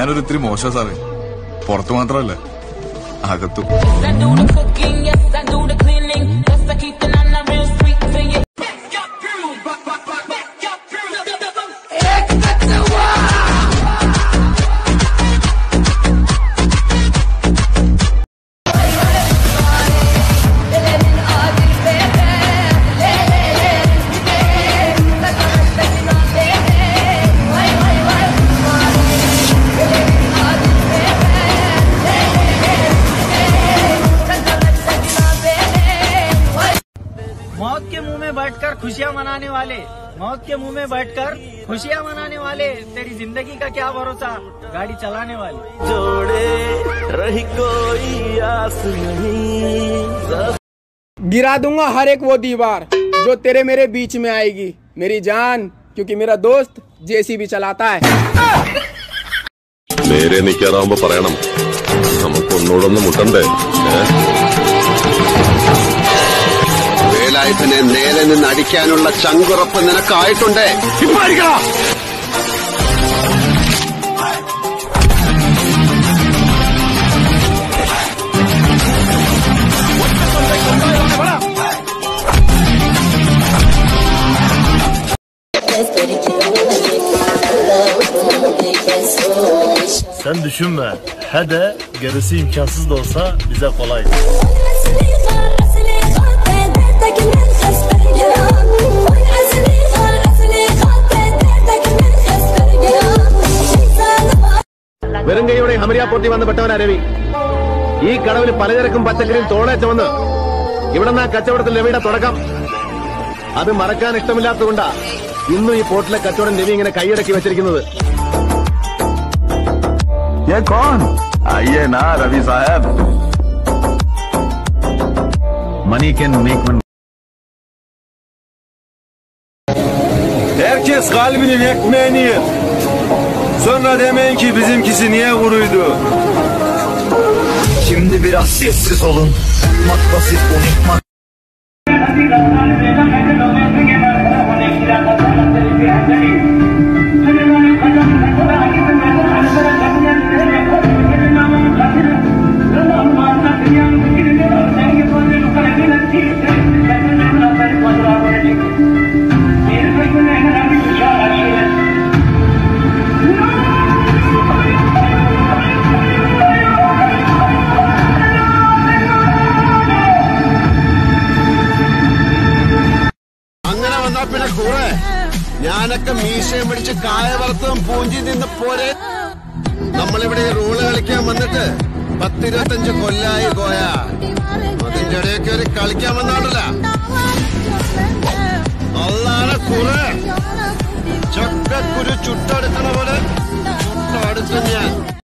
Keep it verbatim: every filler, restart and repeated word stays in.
ഞാനൊരു ഇത്തിരി മോശം സാറേ, പുറത്തു മാത്രമല്ല അകത്തും. मौत के मुंह में बैठकर खुशियां मनाने वाले, मौत के मुंह में बैठकर खुशियां मनाने वाले, तेरी जिंदगी का क्या भरोसा गाड़ी चलाने वाले। जोड़े रही कोई आस नहीं, गिरा दूंगा हर एक वो दीवार जो तेरे मेरे बीच में आएगी मेरी जान, क्योंकि मेरा दोस्त जेसीबी चलाता है. നേരെ നിൽക്കാറാവുമ്പോ പറയണം, നമുക്കൊന്നോടൊന്ന് മുട്ടണ്ടേ. വേലായുധനെ നേരെ നിന്ന് അടിക്കാനുള്ള ചങ്കുറപ്പ് നിനക്കായിട്ടുണ്ടേ. Sen düşünme. He de gerisi imkansız da olsa bize kolay. വെറും കൈയോടെ ഹമരിയാപ്പൂർത്തി വന്ന് പെട്ടവനാ രവി. ഈ കടവിൽ പലചരക്കും പച്ചക്കറിയും തോളേറ്റ് വന്ന് ഇവിടെ നിന്ന് കച്ചവടത്തിൽ രവിയുടെ തുടക്കം. അത് മറക്കാൻ ഇഷ്ടമില്ലാത്തതുകൊണ്ടാ ഇന്നും ഈ പോർട്ടിലെ കച്ചവടം രവി ഇങ്ങനെ കൈയടക്കി വെച്ചിരിക്കുന്നത്. ये कौन? आइए ना रवि साहब. Money can make one. Herkes kalbinin ekmeğini yer. Sonra demeyin ki bizimkisi niye kuruydu. Şimdi biraz sessiz olun. Mat basit unutmak. പിന്നെ കൂടെ ഞാനൊക്കെ മീശയും പിടിച്ച് കായ വറുത്തും പൂഞ്ചി നിന്ന് പോരെ. നമ്മളിവിടെ റോള് കളിക്കാൻ വന്നിട്ട് പത്തിരുപത്തഞ്ച് കൊല്ലായി പോയ അതിന്റെ ഇടയൊക്കെ ഒരു കളിക്കാൻ വന്നാണല്ല. അള്ളാടെ കുറെ ചക്കക്കുരു ചുട്ടെടുക്കണ പോലെ